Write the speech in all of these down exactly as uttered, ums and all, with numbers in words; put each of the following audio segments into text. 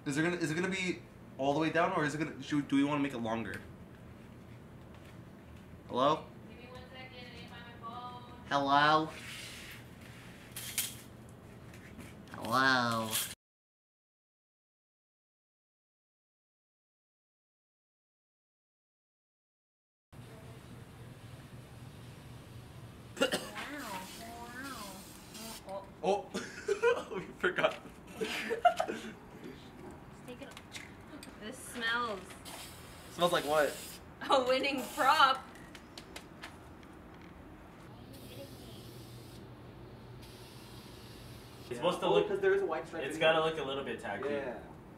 Is there gonna is it gonna be all the way down, or is it gonna should, do we want to make it longer? Hello? Give me one second, I need to find my phone. Hello? Hello? Oh, we forgot. Take it. This smells. Smells like what? A winning prop. It's supposed to look. Because there is a white stripe. It's gotta look a little bit tacky. Yeah.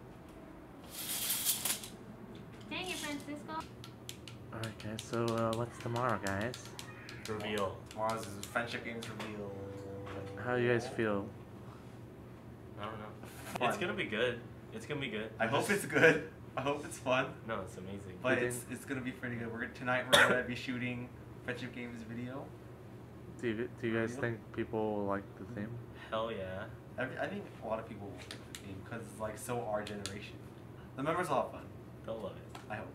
Dang it, Francisco. Okay, so uh, what's tomorrow, guys? Reveal. Tomorrow's is friendship games reveal. How do you guys feel? I don't know. Fun. It's gonna be good. It's gonna be good. I hope it's good. I hope it's fun. No, it's amazing. But Do you it's think- it's gonna be pretty good. We're tonight we're gonna be shooting friendship games video. Do you, do you guys think people will like the theme? Hell yeah. I, I think a lot of people will like the theme because it's like so our generation. The members will have fun. They'll love it. I hope.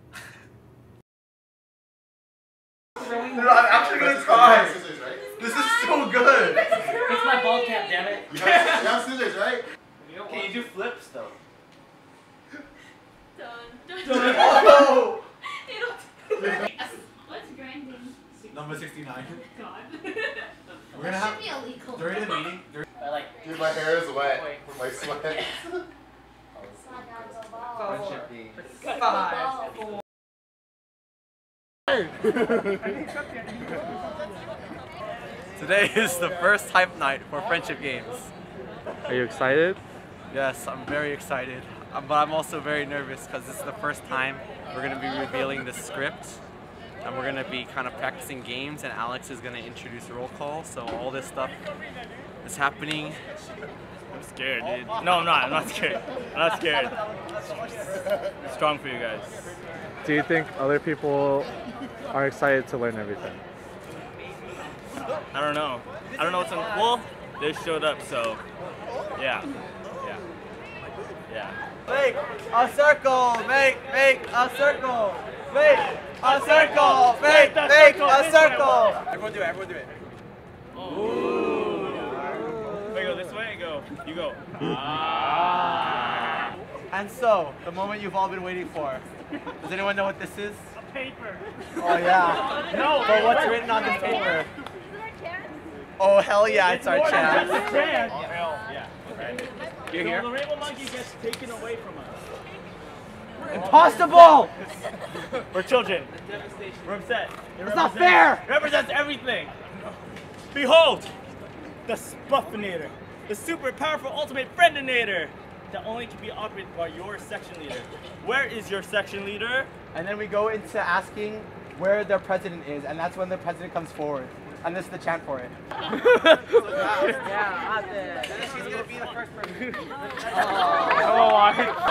Dude, I'm actually gonna cry. Scissors, right? This is so good. It's my ball cap, damn it. You have, you have scissors, right? Can you do flips though? Done. Done. Oh! You don't. What's grinding? Number sixty-nine. God. We're gonna have be illegal. during the meeting. During I like. Dude, my hair is wet from my sweat. friendship games. Five. Today is the first hype night for friendship games. Are you excited? Yes, I'm very excited, um, but I'm also very nervous because this is the first time we're going to be revealing the script, and we're going to be kind of practicing games, and Alex is going to introduce roll call, so all this stuff is happening. I'm scared, dude. No, I'm not. I'm not scared. I'm not scared. I'm strong for you guys. Do you think other people are excited to learn everything? I don't know. I don't know what's on. Well, they showed up, so yeah, yeah, yeah. Make a circle, make, make a circle, make a circle, make, make a circle. Everyone do it, everyone do it. Ooh. Wait, go this way. Go. You go. Ah. And so, the moment you've all been waiting for. Does anyone know what this is? A paper. Oh yeah. No. But what's written on this paper? Oh hell yeah, it's our chance. Oh, hell yeah. Right. You're here? So the rainbow monkey gets taken away from us. Impossible! We're children. We're upset. It It's not fair! It represents everything. Behold, the Spuffinator, the super powerful ultimate friendinator that only can be operated by your section leader. Where is your section leader? And then we go into asking where the president is, and that's when the president comes forward. And this is the chant for it. Yeah, out there. And then she's gonna be the first person. Oh,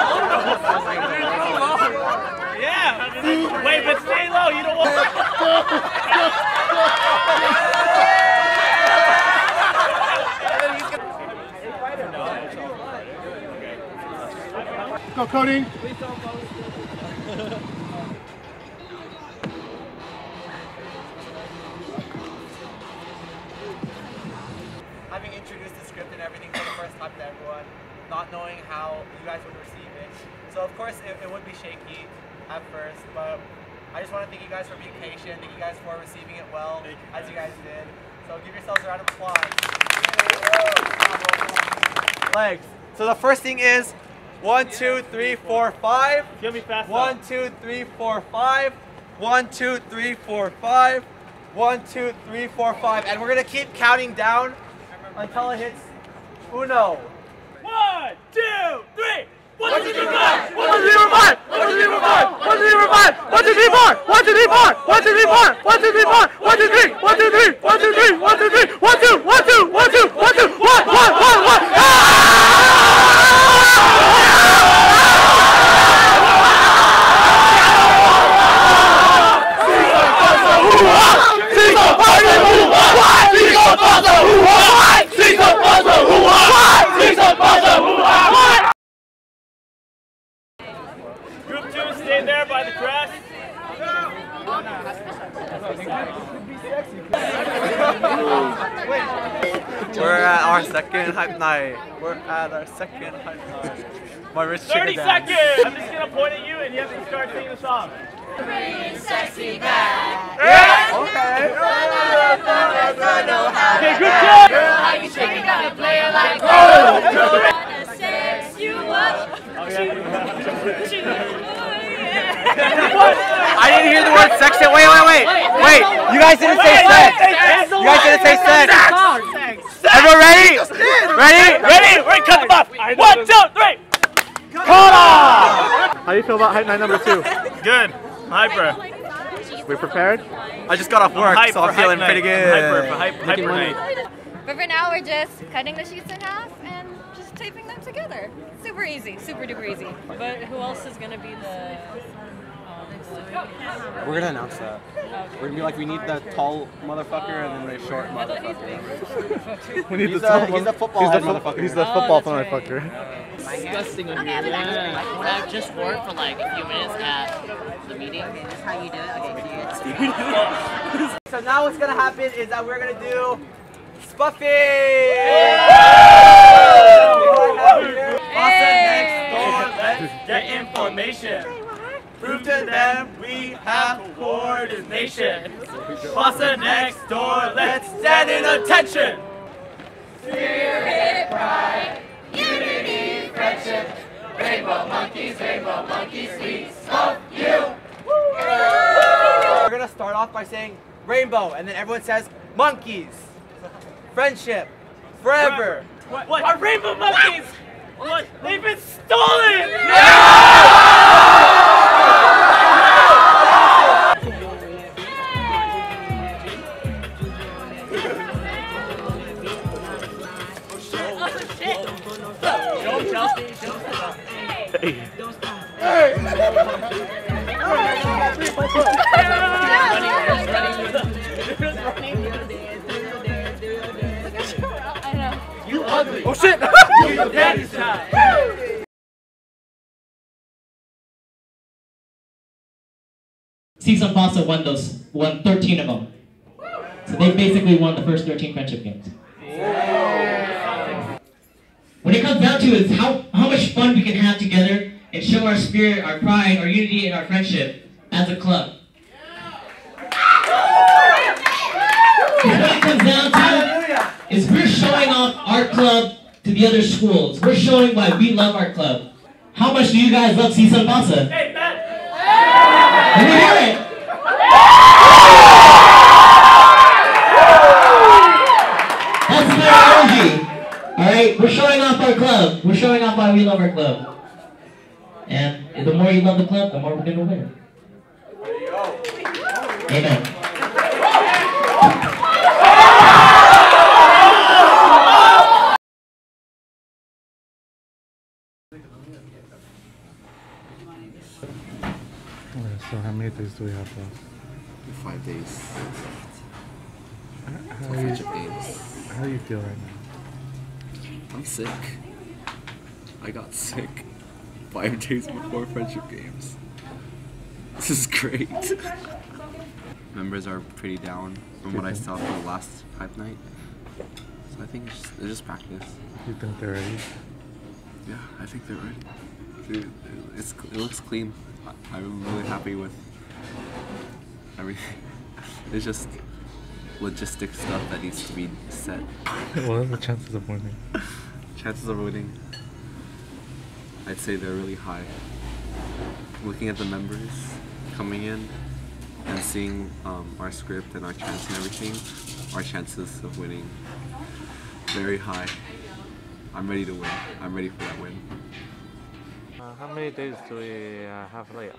yeah. Wait, but stay low. You don't want. Go, coding. Having introduced the script and everything for the first time to everyone, not knowing how you guys would receive it. So of course it, it would be shaky at first, but I just want to thank you guys for being patient, thank you guys for receiving it well, you. as you guys did. So give yourselves a round of applause. Legs. So the first thing is one, two, three, four, five. Give me fast. One, two, three, four, five. One, two, three, four, five. One, two, three, four, five. And we're gonna keep counting down until it hits uno. One, two, three. One, two, three, four. One, two, three, four, five! One, two, three, four, five! One, two, three, four, five! One, two, three, four! One, two, three, four! One, two, three, four! One, two, three, four! One, two, three! One, two, three! One, two, three! One, two, three! One, two! One, two! One, two! One, two! One, one, one, one! We're at our second hype night. We're at our second hype night. My rich thirty chicken dance. seconds! I'm just gonna point at you and you have to start singing the song. Bring sexy back. Yeah. Okay. Okay, good job! Girl, how you shaking down and play it like Oh! wanna sex you up. I didn't hear the word section. Wait, wait, wait. Wait, you guys didn't say sex. You guys didn't say sex. Everyone ready? Ready? Ready? Wait, cut them off! One, two, three! Cut off! How do you feel about hype night number two? Good. Hyper. We prepared? I just got off work, Hype so for I'm feeling hype pretty night. good. Hyper for hype, hyper night. But for now, we're just cutting the sheets in half and just taping them together. Super easy, super duper easy. But who else is gonna be the? We're gonna announce that. We're gonna be like, we need the tall motherfucker and then the short motherfucker. We need He's the the- he's the football he's the, head motherfucker. He's the Oh, football that's right. motherfucker. Disgusting of you. Like when I've just worked for like a few minutes at the meeting. Okay, this is how you do it. Okay, So now what's gonna happen is that we're gonna do Spuffy! Next door, let's Get information. prove to them we have coordination. Pasta next door, let's stand in attention. Spirit, pride, unity, friendship. Rainbow monkeys, rainbow monkeys, we love you. We're gonna start off by saying rainbow, and then everyone says monkeys, friendship, forever. What? What? Our rainbow monkeys! What? They've been stolen! You ugly. Oh shit! Daddy's time. Season Pasta won those, won thirteen of them. So they basically won the first thirteen friendship games. What it comes down to is how, how much fun we can have together and show our spirit, our pride, our unity, and our friendship as a club. What it comes down to is we're showing off our club to the other schools. We're showing why we love our club. How much do you guys love Season Pasta? Hey, Matt! Let me hear it! That's my energy. Alright, we're showing off our club. We're showing off why we love our club. And the more you love the club, the more we're gonna win. Amen. So how many days do we have left? Five days. How, how, are you, Games. how do you feel right now? I'm sick. I got sick five days before friendship games. This is great. Members are pretty down from what I saw from the last hype night. So I think it's just, it's just practice. You think they're ready? Yeah, I think they're ready. Dude, it's, it looks clean. I, I'm really happy with everything. It's just logistic stuff that needs to be set. What are the chances of winning? Chances of winning, I'd say they're really high. Looking at the members coming in and seeing um, our script and our chants and everything, our chances of winning, very high. I'm ready to win. I'm ready for that win. Uh, how many days do we uh, have left?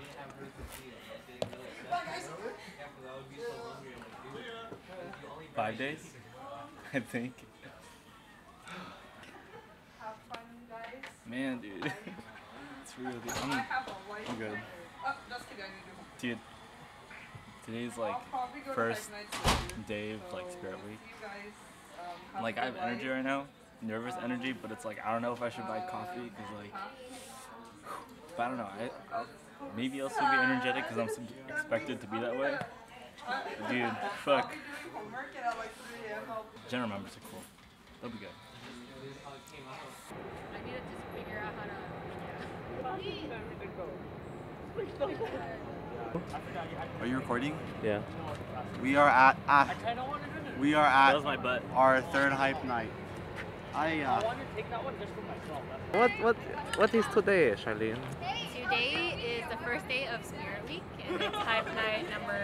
Five days, I think. Man, dude, it's really. I'm, I'm good. Dude, today's like first day of like Spirit Week. Like I have energy right now, nervous energy, but it's like I don't know if I should buy coffee because like, but I don't know. I, I'll, maybe I'll still be energetic because I'm sub- expected to be that way. Dude, fuck. General members are cool. They'll be good. I need to just figure out how to. Are you recording? Yeah. We are at, at we are at That was my butt. our third hype night. I uh. What what what is today, Charlene? Today is the first day of Spirit Week, and it's Hype Night number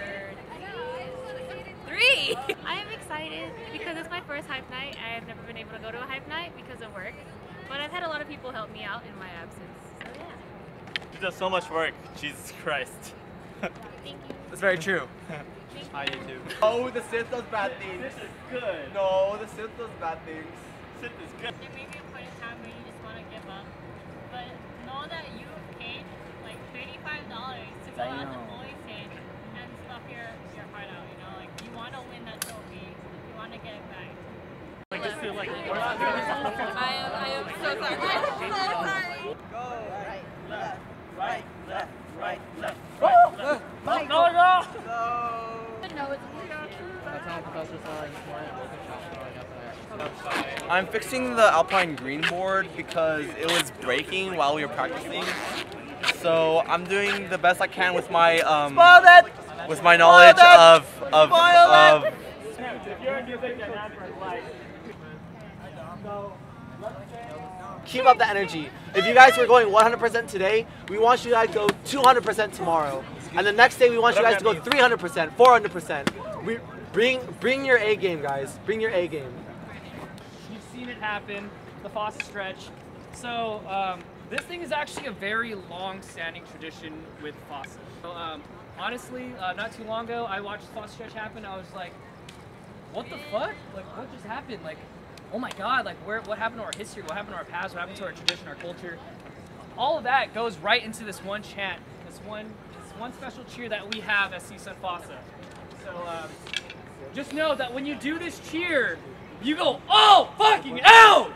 three. I am excited because it's my first Hype Night. I have never been able to go to a Hype Night because of work, but I've had a lot of people help me out in my absence. So yeah. She does so much work. Jesus Christ. Thank you. That's very true. I do too. Oh, the Sith does bad things. This is good. No, the Sith does bad things. Sith is good. There may be a point in time where you just want to give up, but know that you paid like thirty-five dollars to go out to Holy State and stuff your, your heart out, you know? Like, you want to win that trophy, you want to get it back. I just feel like I am, I am so sorry. I'm so sorry. Go right, left, right, left, right, left. Right, left. Go, go, go! go. No, it's I'm fixing the Alpine green board because it was breaking while we were practicing. So I'm doing the best I can with my um with my knowledge of of of keep up the energy. If you guys were going one hundred percent today, we want you guys to go two hundred percent tomorrow. And the next day we want you guys to go three hundred percent, four hundred percent. We bring bring your A game, guys. Bring your A game. You've seen it happen, the FOSSA stretch. So um, this thing is actually a very long-standing tradition with FOSSA. So, um, honestly, uh, not too long ago, I watched the FOSSA stretch happen. I was like, what the fuck? Like, what just happened? Like, oh my God, like, where, what happened to our history? What happened to our past? What happened to our tradition, our culture? All of that goes right into this one chant, this one, this one special cheer that we have at C S U N FOSSA. So um, just know that when you do this cheer, you go, oh, fucking out!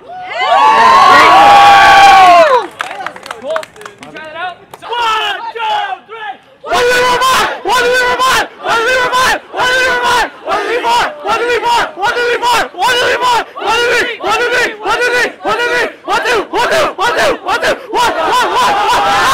Cool? You try that out? So, one, two, three! One, two, three, four! One, two, three, four! One, two, three, four! One, two, three, four! One, two, three, four! One, two, three, four! One, two, three, four! One, two, three, four! One, two, three! One, two, three! One, two, three! One, two, three! One, two! One, two! One, two! One, two! One, one, one, one!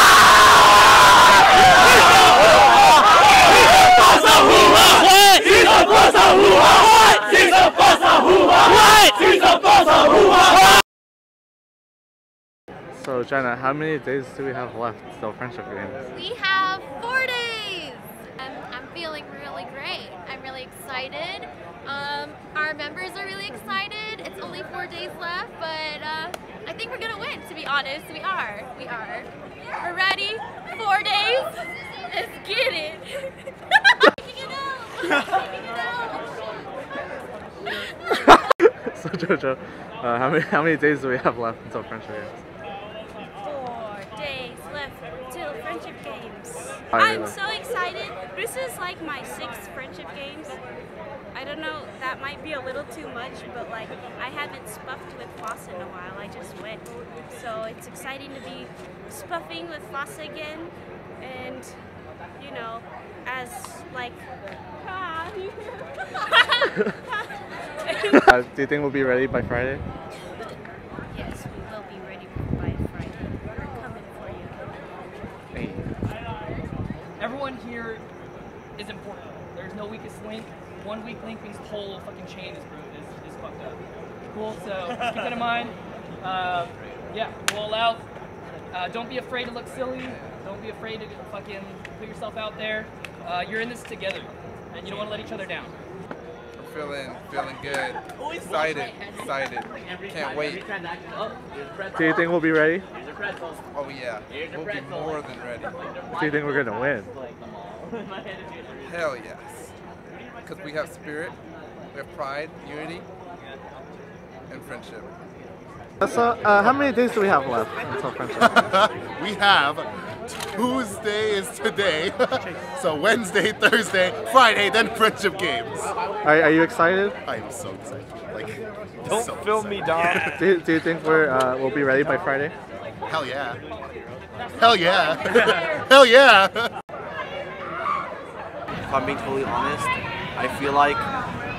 So Jenna, how many days do we have left till Friendship Games? We have four days! I'm, I'm feeling really great. I'm really excited. Um, our members are really excited. It's only four days left, but uh, I think we're gonna win, to be honest. We are. We are. We're ready. Four days. Let's get it. Taking it out. Taking it out. So Jojo, uh, how many how many days do we have left until Friendship Games? Four days left till Friendship Games. Hi, I'm Layla. so excited. This is like my sixth Friendship Games. I don't know, that might be a little too much, but like I haven't spuffed with FOSSA in a while. I just went. So it's exciting to be spuffing with FOSSA again. And, you know, as like... uh, do you think we'll be ready by Friday? Yes, we will be ready by Friday. We're coming for you. Hey. Everyone here is important. There's no weakest link. One weak link means the whole fucking chain is, is, is fucked up. Cool, so keep that in mind. Uh, yeah, go all out. Uh, don't be afraid to look silly. Don't be afraid to fucking put yourself out there. Uh, you're in this together, and you don't want to let each other down. I'm feeling, feeling good. Excited, excited. Can't wait. Do you think we'll be ready? Oh yeah, we'll be more than ready. Do you think we're gonna win? Hell yes. Because we have spirit, we have pride, unity, and friendship. So, uh, how many days do we have left until Friendship? We have Tuesday is today, so Wednesday, Thursday, Friday, then Friendship Games. Are, are you excited? I am so excited. Like, Don't so film excited. me, Dom. do, do you think we're uh, we'll be ready by Friday? Hell yeah. Hell yeah. Hell yeah. If I'm being totally honest, I feel like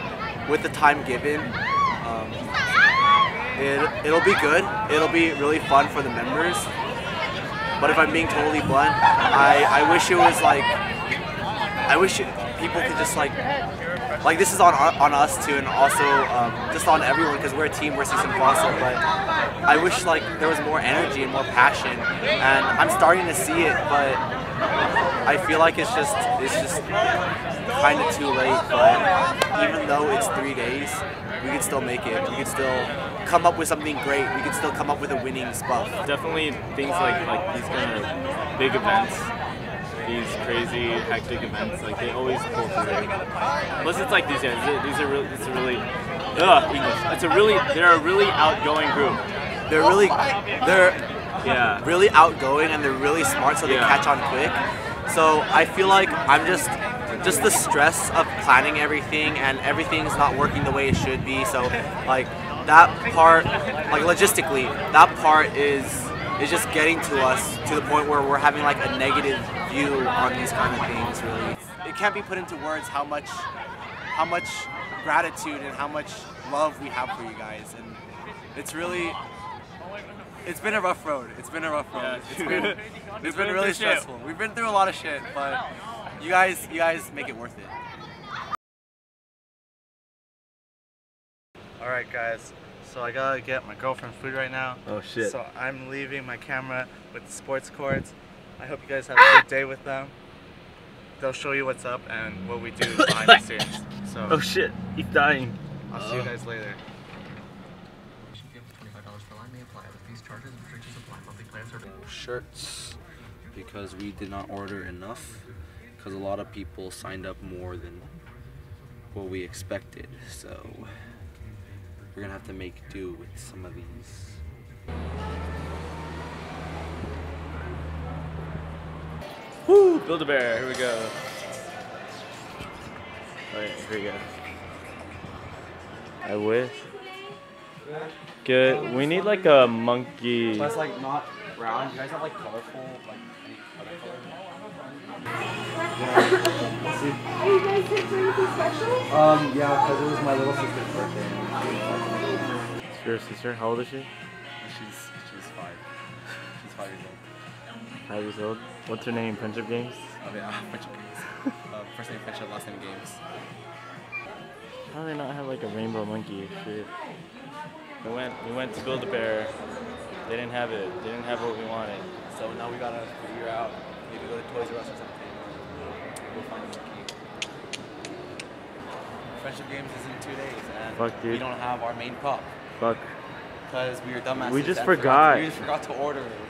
with the time given, um, it, it'll be good. It'll be really fun for the members. But if I'm being totally blunt, I, I wish it was like, I wish it, people could just like, like this is on on us too, and also um, just on everyone, because we're a team, we're Season Fossa. But I wish like there was more energy and more passion, and I'm starting to see it, but I feel like it's just it's just kind of too late. But even though it's three days, we can still make it. We can still come up with something great. We can still come up with a winning spuff. Definitely things like like these kind of big events, these crazy hectic events, like they always pull through. Unless it's like these guys. These are really. It's a really. Ugh, English. It's a really. They're a really outgoing group. They're really. They're. Yeah. Really outgoing, and they're really smart, so they Yeah. catch on quick. So I feel like I'm just. Just the stress of planning everything, and everything's not working the way it should be. So, like that part, like logistically, that part is is just getting to us to the point where we're having like a negative view on these kind of things. Really, it can't be put into words how much, how much gratitude and how much love we have for you guys, and it's really. It's been a rough road. It's been a rough road. Yeah, it's been, it's been really stressful. We've been through a lot of shit, but you guys, you guys make it worth it. All right, guys. So I gotta get my girlfriend food right now. Oh shit. So I'm leaving my camera with the sports courts. I hope you guys have a good day with them. They'll show you what's up and what we do behind the scenes. So. Oh shit, he's dying. I'll see you guys later. Shirts, because we did not order enough, because a lot of people signed up more than what we expected, so we're gonna have to make do with some of these. Woo! Build-A-Bear, here we go. Alright, here we go. I wish. Good. We need like a monkey. But it's like not round. You guys have like colorful, like any other color? Are you guys here for anything special? Um, yeah, because it was my little sister's birthday. It's your sister? How old is she? She's she's five. She's five years old. Five years old. What's her name? Friendship Games? Oh yeah, Friendship Games. uh, first name Friendship, last name Games. How do they not have like a rainbow monkey? Shit. We went we went to Build-A-Bear. They didn't have it. They didn't have what we wanted. So now we gotta figure out, maybe go to Toys R Us or something. We'll find a monkey. Friendship Games is in two days, and Fuck, dude. we don't have our main prop. Fuck. Because we were dumbasses. We just and forgot. to- we just forgot to order it.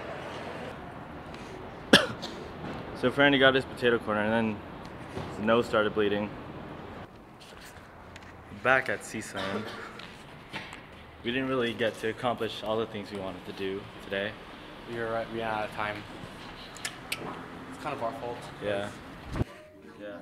So Franny got his potato corner, and then his nose started bleeding. Back at Seaside. We didn't really get to accomplish all the things we wanted to do today. We were right, we ran out of time. It's kind of our fault. Yeah. Yeah.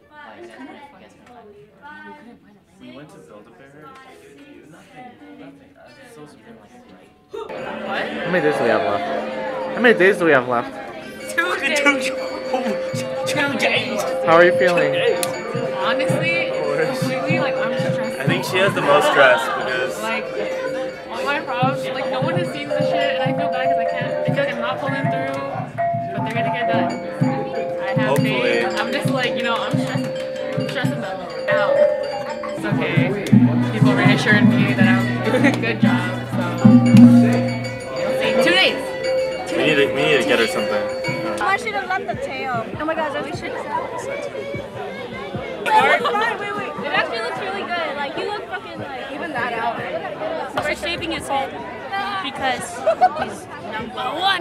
We went to Build-A-Bear. Nothing. Nothing. I'm so surprised. How many days do we have left? How many days do we have left? Two days. Two days. How are you feeling? Honestly, completely, like, I'm stressed. I think she has the most stress because Like, all my props, like, no one has seen this shit, and I feel bad because I can't, I feel like I'm not pulling through, but they're gonna get done. I have Hopefully. faith. I'm just like, you know, I'm stressed, I'm stressing them out. It's okay. People reassured me that I'm doing a good job, so. We'll see. Two days. we need to we need to get her something. I should have left the tail. Oh my gosh, we should have. Wait, wait, wait. It actually looks really good. Like, you look fucking like, even that out. We're shaving his head because he's number one.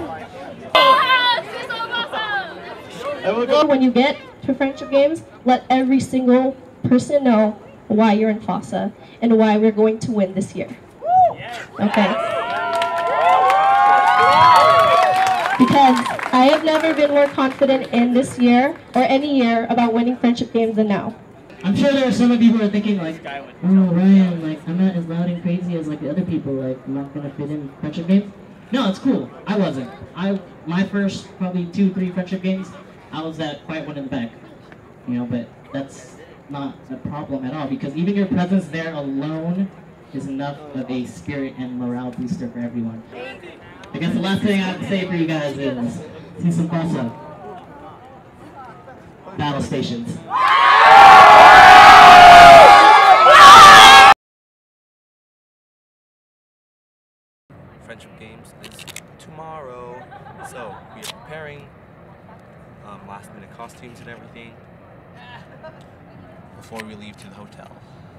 When you get to Friendship Games, let every single person know why you're in Fossa and why we're going to win this year. Okay? Because I have never been more confident in this year or any year about winning Friendship Games than now. I'm sure there are some of you who are thinking like, oh Ryan, like I'm not as loud and crazy as like the other people, like I'm not gonna fit in Friendship Games. No, it's cool. I wasn't. I my first probably two, three Friendship Games, I was that quiet one in the back. You know, but that's not a problem at all, because even your presence there alone is enough of a spirit and morale booster for everyone. I guess the last thing I have to say for you guys is, see some FOSSA battle stations. Friendship Games is tomorrow, so we are preparing um, last minute costumes and everything before we leave to the hotel.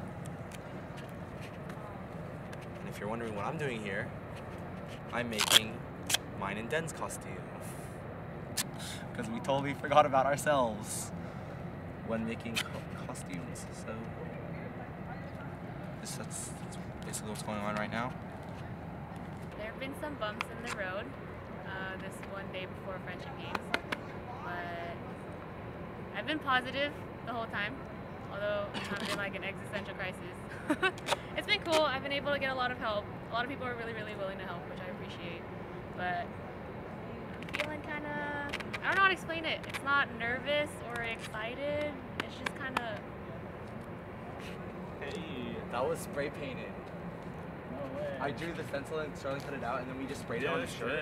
And if you're wondering what I'm doing here, I'm making mine and Den's costume. Because we totally forgot about ourselves when making co costumes. So this, that's, that's basically what's going on right now. There have been some bumps in the road uh, this one day before Friendship Games, but I've been positive the whole time, although I'm in like an existential crisis. It's been cool. I've been able to get a lot of help. A lot of people are really, really willing to help, which I appreciate, but I'm feeling kind of, I don't know how to explain it. It's not nervous or excited. It's just kind of... Hey, that was spray painted. I drew the stencil and Sterling cut it out, and then we just sprayed it on the shirt.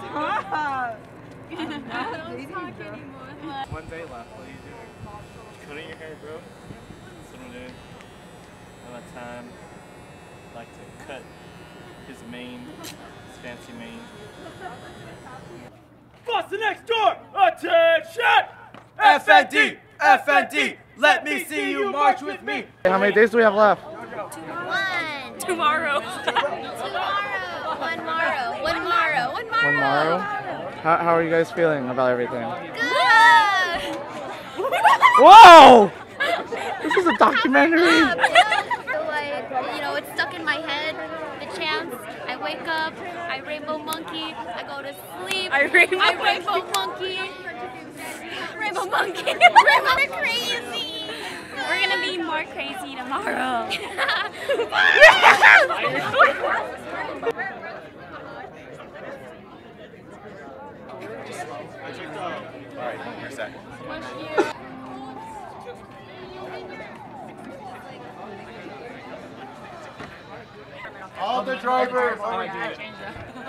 One day left. What are you doing? Cutting your hair, bro. That's what I'm doing. I have time. I like to cut his mane, his fancy mane. FOSSA next door! Attention! F N D! F N D! Let me see you march with me! How many days do we have left? One. Tomorrow. Tomorrow. One morrow. One morrow. One morrow. One tomorrow? How, how are you guys feeling about everything? Good. Whoa! This is a documentary. So like, you know, it's stuck in my head. The chants. I wake up. I rainbow monkey. I go to sleep. I rainbow, I rainbow monkey. Rainbow monkey. Rainbow crazy. We're gonna be more crazy tomorrow. Alright, you're set. All the drivers! Oh, I do it.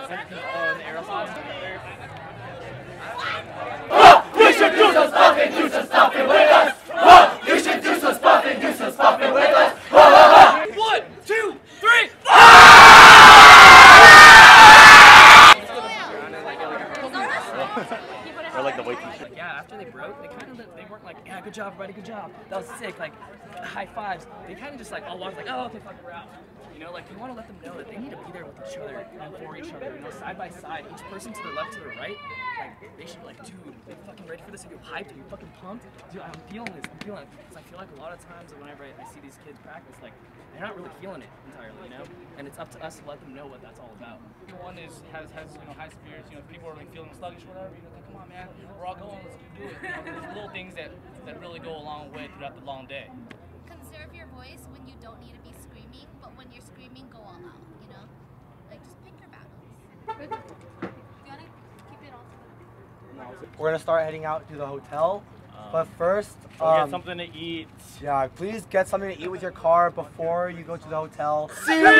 Oh, you should do some stuffing, do some stuffing with us. Oh, you should do some stuffing, do some stuffing with us. Oh, oh, oh. One, two, three. Or like the white t-shirt. Like, yeah, after they broke, they kind of they weren't like, yeah, good job, buddy, good job. That was sick. Like high fives. They kind of just like all walked like, oh, okay, fuck, we're out. You know, like you want to let them know that they need to be there with each other and for each other. You know, side by side, each person to the left, to the right. Like they should be like, dude, are you fucking ready for this? Are you hyped? Are you fucking pumped? Dude, I'm feeling this. I'm feeling it. Because I feel like a lot of times whenever I, I see these kids practice, like they're not really feeling it entirely, you know. And it's up to us to let them know what that's all about. One is has has you know high spirits. You know, if people are like feeling sluggish or whatever, you're like, come on, man, we're all going. Let's do it. You know, there's little things that that really go a long way throughout the long day. Conserve your voice when you don't need to be screaming, but when you're screaming, go all out, you know? Like, just pick your battles. Do you want to keep it all together? We're gonna start heading out to the hotel, Um, but first, go um, get something to eat. Yeah, please get something to eat with your car before you go to the hotel.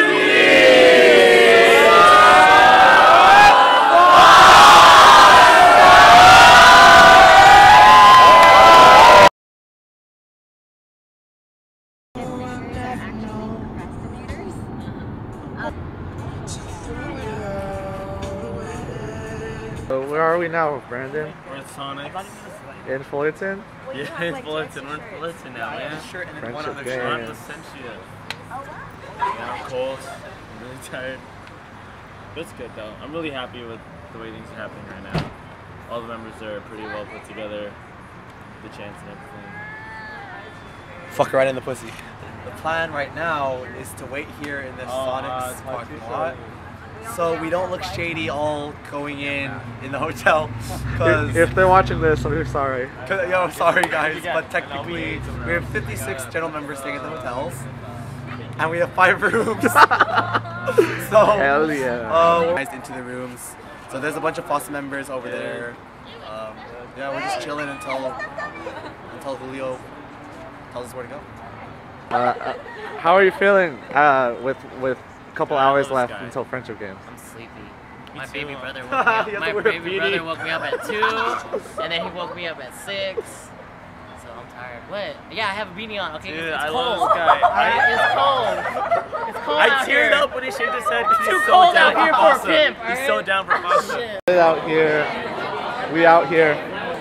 So where are we now, Brandon? We're at Sonic. In Fullerton? Yeah, in Fullerton. We're in Fullerton now, man. Friendship Games. I'm Placentia. Yeah, I'm cold. I'm really tired. But it's good though. I'm really happy with the way things are happening right now. All the members are pretty well put together. The chants and everything. Fuck right in the pussy. The plan right now is to wait here in this Oh, Sonic's uh, parking lot, so we don't look shady all going in in the hotel. Cause If, if they're watching this, I'm sorry. yo, sorry guys, but technically we have fifty-six general members staying at the hotels, and we have five rooms. So Hell yeah. uh, we're organized into the rooms. So there's a bunch of FOSSA members over there. Um, yeah, we're just chilling until until Julio tells us where to go. Uh, uh, how are you feeling uh, with with a couple God, I hours love left this guy. until friendship games? I'm sleepy. Me My too. baby brother woke You me have up. My to wear a baby beanie. brother woke me up at two, and then he woke me up at six. So I'm tired. What? Yeah, I have a beanie on. Okay, Dude, it's, it's I cold. love this guy. Alright, it's cold. It's cold I out teared here. up when he shaved his head. It's He's too so cold down out here for a Fossa. pimp. He's alright? so down for Fossa. Shit. We out here. We out here.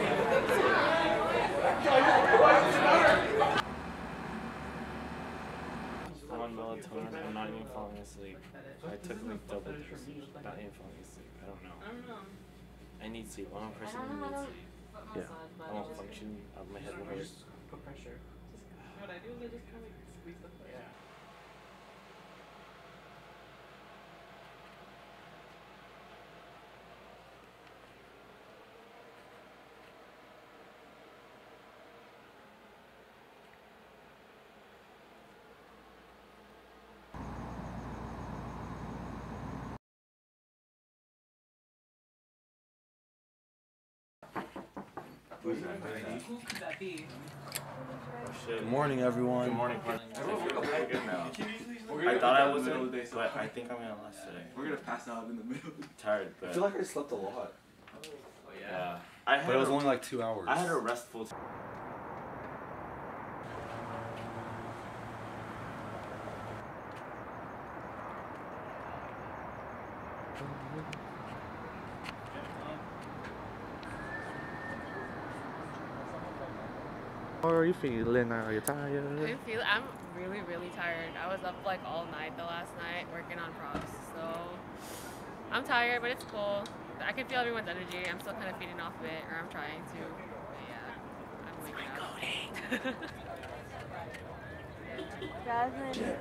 I'm on melatonin. I'm not even falling asleep. I took like double doses. Not even falling asleep. I don't know. I don't know. I need sleep. I'm a person who needs sleep. Yeah. I won't function. Uh, my head will hurt. Put pressure. What I do is I just kind of squeeze the foot. Yeah. Who's that? Who could that be? Good morning, everyone. Good morning, partner. I feel pretty good now. We're I thought I gonna wasn't, day, but I think I'm gonna last today. We're gonna pass out in the middle. Tired, but I feel like I slept a lot. yeah. I had But it was a- only like two hours. I had a restful. T- How are you feeling? Are you tired? I feel I'm really really tired. I was up like all night the last night working on props, so I'm tired, but it's cool. I can feel everyone's energy. I'm still kind of feeding off of it, or I'm trying to. But yeah, I'm waking up. Jasmine.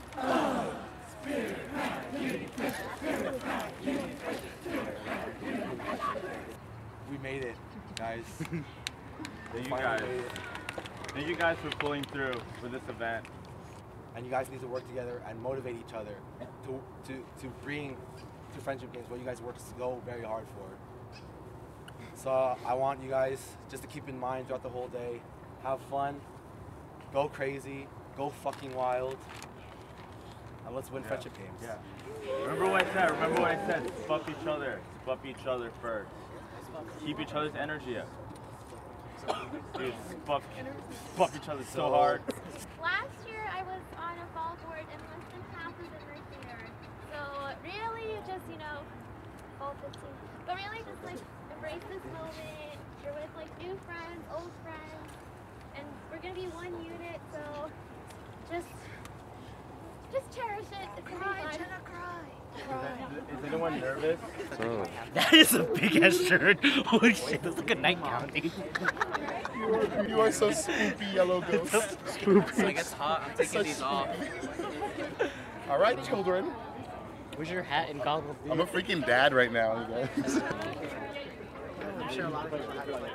We made it, guys. Thank you guys. Thank you guys for pulling through for this event. And you guys need to work together and motivate each other to to to bring to friendship games what you guys work so very hard for. So I want you guys just to keep in mind throughout the whole day, have fun, go crazy, go fucking wild, and let's win Yeah. friendship games. Yeah. Remember what I said. Remember what I said. Buff each other. Buff each other first. Keep each other's energy up. Dude, buff, buff each other so hard. Last year I was on a fall board and less than half of them were here. So really just, you know, all fifteen. But really just like embrace this moment. You're with like new friends, old friends, and we're gonna be one unit, so just just cherish it. It's gonna be fun. Cry. Is anyone nervous? Oh. That is a big ass shirt. Holy shit, that's like a nightgown, dude. You are so spoopy, yellow ghost. Spoopy. It's like it's hot. I'm taking these off. All right, children. Where's your hat and goggles, dude? I'm a freaking dad right now, you guys. I'm sure a lot of people have like.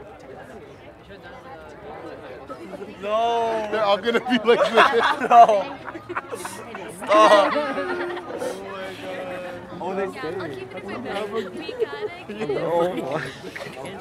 No. They're all gonna be like this. No. Stop. Oh, they stay. I'll keep it in my bag. We got it. Oh my.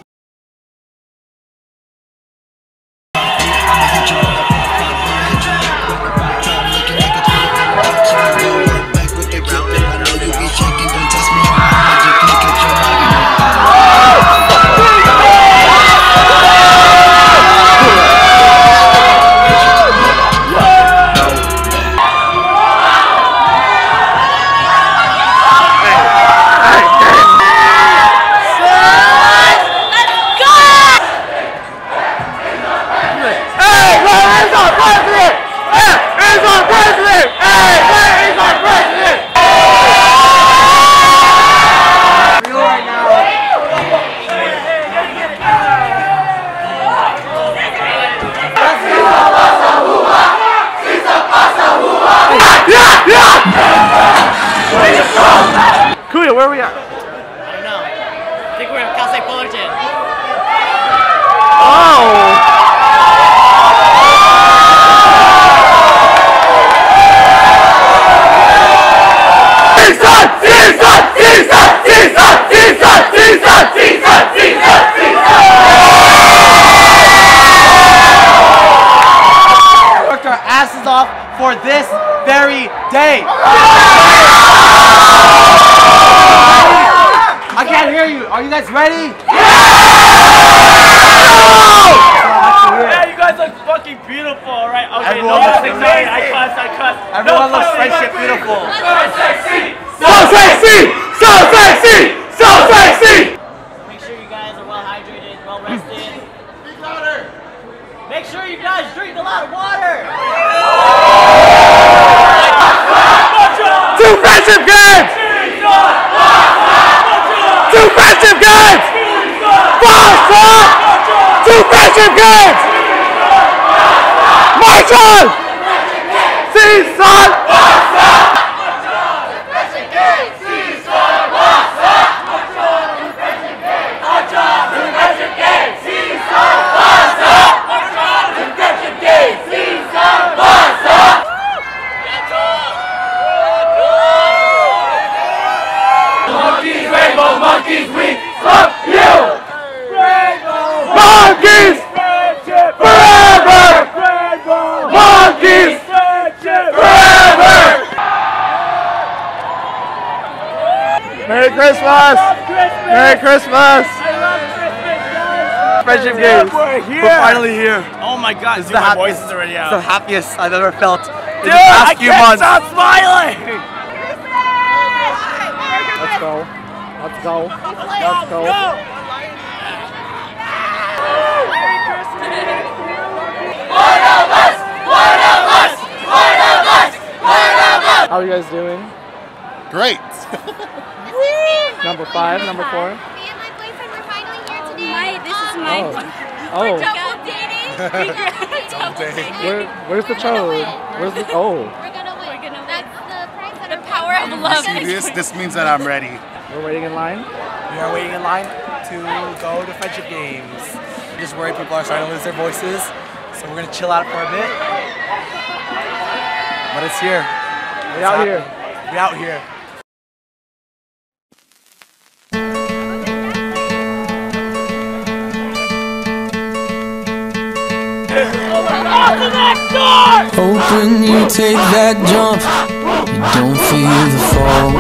Kuya, where are we at? I don't know. I think we're at Cal State Fullerton. Oh! day. I can't hear you. Are you guys ready? Yeah, you guys look fucking beautiful, alright? Okay, Everyone no looks cussing, sorry, I amazing. cuss, I cuss. Everyone no looks cussing, friendship please. beautiful. So sexy! So sexy! So sexy! So sexy! Make sure you guys are well hydrated, well rested. Make sure you guys drink a lot of water. Two friendship games! Two friendship games! Fossa! Two friendship games! March on! Season! Monkeys, rainbow monkeys, we love you! Rainbow monkeys! Forever! Monkeys! Forever! Merry Christmas! Merry Christmas! Friendship games. We're here. We're finally here. Oh my god, This is dude, the my voice happiest, is already it's out. the happiest I've ever felt in Dude, the past I few can't months. stop smiling! Let's go. Let's go. Let's go. One of us! One of us! One of us! One of us! How are you guys doing? Great. Number five, number four. Me and my boyfriend were finally here today. My, this is my. Oh. We're Oh. double dating. Double dating. Where, where's the chode? Where's the? Oh. We're gonna win. We're gonna That's the prize that The power of love. This, this means that I'm ready. We're waiting in line. We are waiting in line to go to friendship games. I'm just worried people are starting to lose their voices, so we're gonna chill out for a bit. But it's here. We out here. We out here. Hope when you take that jump, you don't feel the fall.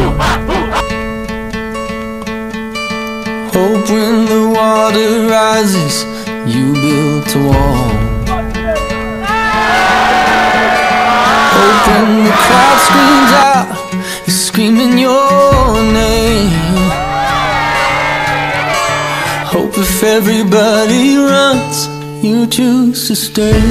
Hope when the water rises, you build a wall. Hope when the crowd screams out, you're screaming your name. Hope if everybody runs, you choose to stay.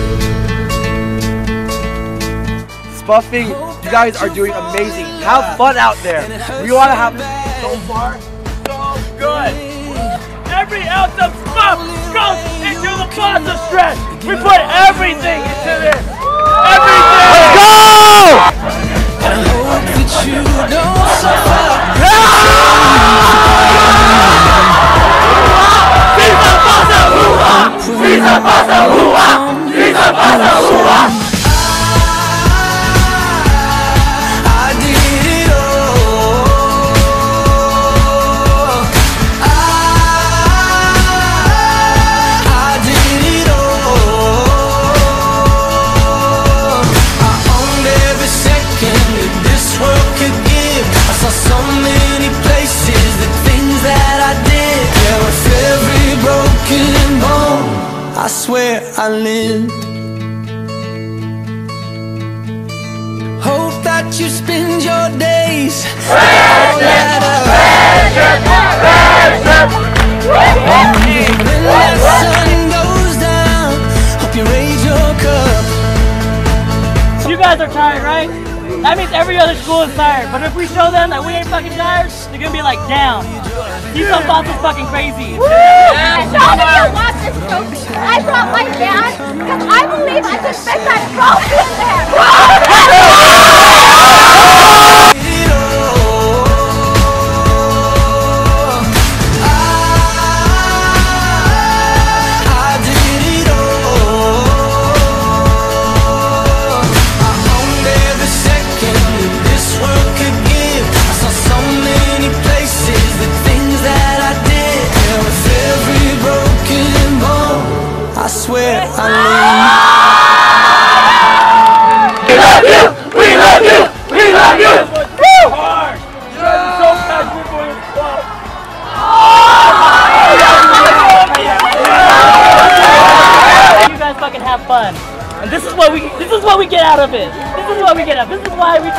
Spuffing, you guys are doing amazing. Have fun out there. We want to have so far. So good. Every ounce of spuff goes into the pasta stretch. We put everything into this. Everything. Let's go! I hope that you don't suffer. Visa pasa hua! Visa pasa hua! I did it all. I, I did it all. I owned every second that this world could give. I saw so many places, the things that I did. Yeah, with every broken bone, I swear I lived. Hope that you spend your days friendship, friendship, friendship. When the sun goes down, hope you raise your cup. You guys are tired, right? That means every other school is tired. But if we show them that we ain't fucking tired, they're gonna be like, damn, you some boss is fucking crazy. I told you to watch this trophy. I brought my dad because I believe I can fit that trophy in there. I swear I live. We love you! We love you! out of it. This is what we get out. This is why we